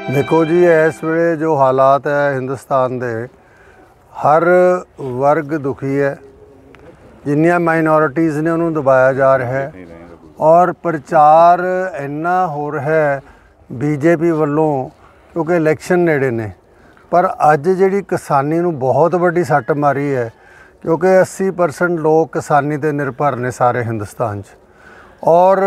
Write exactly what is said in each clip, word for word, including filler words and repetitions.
देखो जी, इस वे जो हालात है हिंदुस्तान दे, हर वर्ग दुखी है। जिन्नियां माइनॉरिटीज़ ने उन्होंने दबाया जा रहा है और प्रचार इन्ना हो रहा है बीजेपी वालों, क्योंकि इलैक्शन नेड़े ने। पर अज जिहड़ी किसानी नूं बहुत वड्डी सट्ट मारी है, क्योंकि अस्सी परसेंट लोग किसानी ते निर्भर ने सारे हिंदुस्तान च। और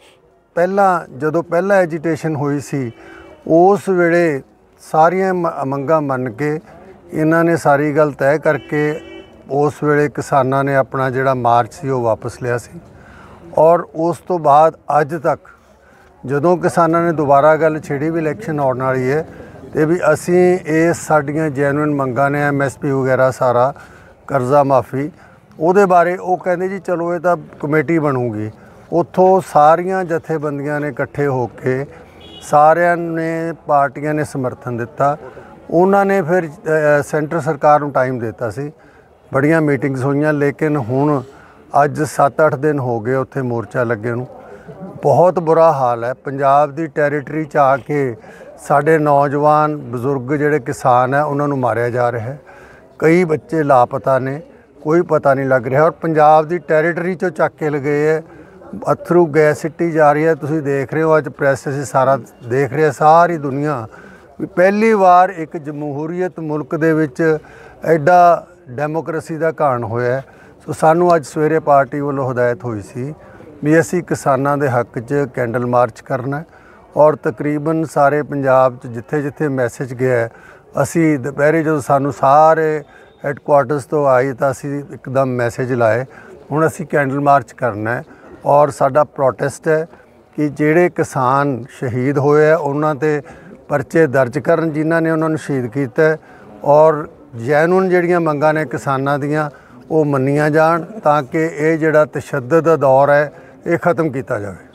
पहला जदों पहला एजीटेशन हुई सी, उस वेले सारियां मंगां मन के इन्हां ने सारी गल तय करके उस वेले किसानां ने अपना जिहड़ा मार्च सी वो वापस लिया सी। और उस तो बाद अज तक जदों किसानां ने दोबारा गल छेड़ी भी इलैक्शन आउण वाली है, तो भी असीं इस साडियां जैनुइन मंगां ने एम एस पी वगैरह सारा करज़ा माफ़ी उहदे बारे वो कहंदे जी चलो ये तां कमेटी बनूगी। उत्थों सारियां जथेबंदियां ने इकट्ठे होके सारियां ने पार्टियां ने समर्थन दिता। उन्होंने फिर सेंटर सरकार नूं टाइम दिता सी, बड़ियां मीटिंग्स होईयां, लेकिन हुण अज सत्त अठ दिन हो गए उत्थे मोर्चा लगे नूं। बहुत बुरा हाल है। पंजाब दी टैरीटरी च आके साडे नौजवान बजुर्ग जिहड़े किसान है उन्हां नूं मारिया जा रहा है। कई बच्चे लापता ने, कोई पता नहीं लग रहा। और पंजाब दी टैरीटरी चों चक के लगे है, अथरू गैस सिट्टी जा रही है। तुसीं देख रहे हो, अज प्रैस असीं सारा देख रहे, सारी दुनिया भी पहली बार एक जमहूरीयत मुल्क दे विच एडा डेमोक्रेसी का घाण होया। सो सानू अज सवेरे पार्टी वालों हदायत हुई सी भी असीं किसानां दे हक च कैंडल मार्च करना। और तकरीबन सारे पंजाब च जिथे जिथे मैसेज गया, असीं दुपहरे जो सानू सारे हैडकुआटर्स तो आई तो असीं एकदम मैसेज लाए हुण असीं कैंडल मार्च करना है। और साडा प्रोटेस्ट है कि जिहड़े किसान शहीद होए है उन्हां ते परचे दर्ज करन जिन्हां ने उन्हां नूं शहीद कीता, और जैनुइन जिहड़ियां मंगां ने किसानां दियां वो मन्नियां जाण, तां कि ये जिहड़ा तशद्दद दा दौर है ये ख़त्म किया जाए।